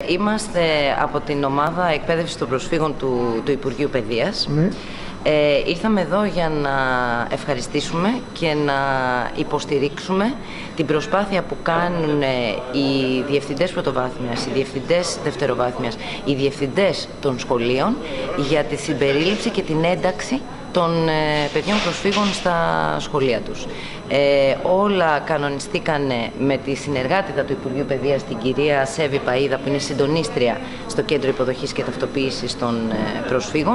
Είμαστε από την ομάδα εκπαίδευσης των προσφύγων του Υπουργείου Παιδείας. Ναι. Ήρθαμε εδώ για να ευχαριστήσουμε και να υποστηρίξουμε την προσπάθεια που κάνουν οι διευθυντές πρωτοβάθμιας, οι διευθυντές δευτεροβάθμιας, οι διευθυντές των σχολείων για τη συμπερίληψη και την ένταξη των παιδιών προσφύγων στα σχολεία τους. Όλα κανονιστήκαν με τη συνεργάτηδα του Υπουργείου Παιδείας, την κυρία Σέβη Παΐδα, που είναι συντονίστρια στο Κέντρο Υποδοχής και Ταυτοποίησης των Προσφύγων,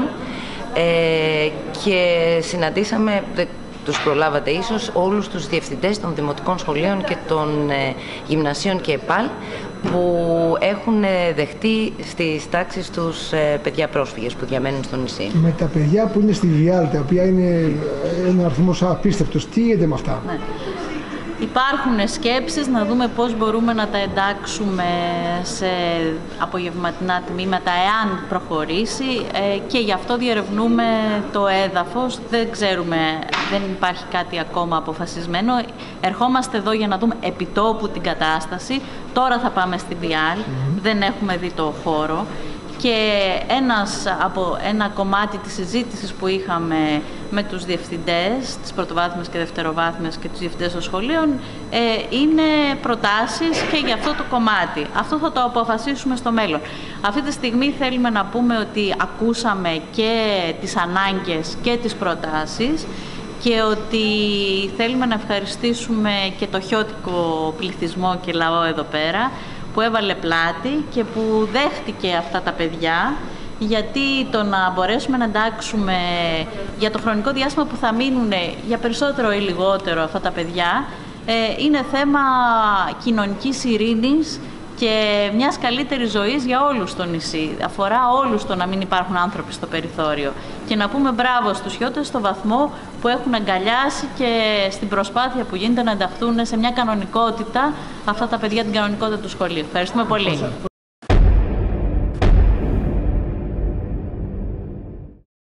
και συναντήσαμε, τους προλάβατε ίσως, όλους τους διευθυντές των δημοτικών σχολείων και των γυμνασίων και ΕΠΑΛ που έχουν δεχτεί στις τάξεις τους παιδιά πρόσφυγες που διαμένουν στο νησί. Με τα παιδιά που είναι στη Βιάλ, τα οποία είναι ένα αριθμός απίστευτος, τι γίνεται με αυτά? Ναι. Υπάρχουν σκέψεις να δούμε πώς μπορούμε να τα εντάξουμε σε απογευματινά τμήματα εάν προχωρήσει, και γι' αυτό διερευνούμε το έδαφος. Δεν ξέρουμε, δεν υπάρχει κάτι ακόμα αποφασισμένο. Ερχόμαστε εδώ για να δούμε επιτόπου την κατάσταση. Τώρα θα πάμε στη Βιάλ, δεν έχουμε δει το χώρο. Και ένα κομμάτι της συζήτησης που είχαμε με τους διευθυντές της πρωτοβάθμιας και δευτεροβάθμιας και τους διευθυντές των σχολείων είναι προτάσεις και για αυτό το κομμάτι. Αυτό θα το αποφασίσουμε στο μέλλον. Αυτή τη στιγμή θέλουμε να πούμε ότι ακούσαμε και τις ανάγκες και τις προτάσεις και ότι θέλουμε να ευχαριστήσουμε και το χιώτικο πληθυσμό και λαό εδώ πέρα, που έβαλε πλάτη και που δέχτηκε αυτά τα παιδιά, γιατί το να μπορέσουμε να εντάξουμε για το χρονικό διάστημα που θα μείνουν, για περισσότερο ή λιγότερο αυτά τα παιδιά, είναι θέμα κοινωνικής ειρήνης και μιας καλύτερης ζωής για όλους στο νησί. Αφορά όλους το να μην υπάρχουν άνθρωποι στο περιθώριο. Και να πούμε μπράβο στους χιώτες στο βαθμό που έχουν αγκαλιάσει και στην προσπάθεια που γίνεται να ενταχθούν σε μια κανονικότητα αυτά τα παιδιά, την κανονικότητα του σχολείου. Ευχαριστούμε πολύ.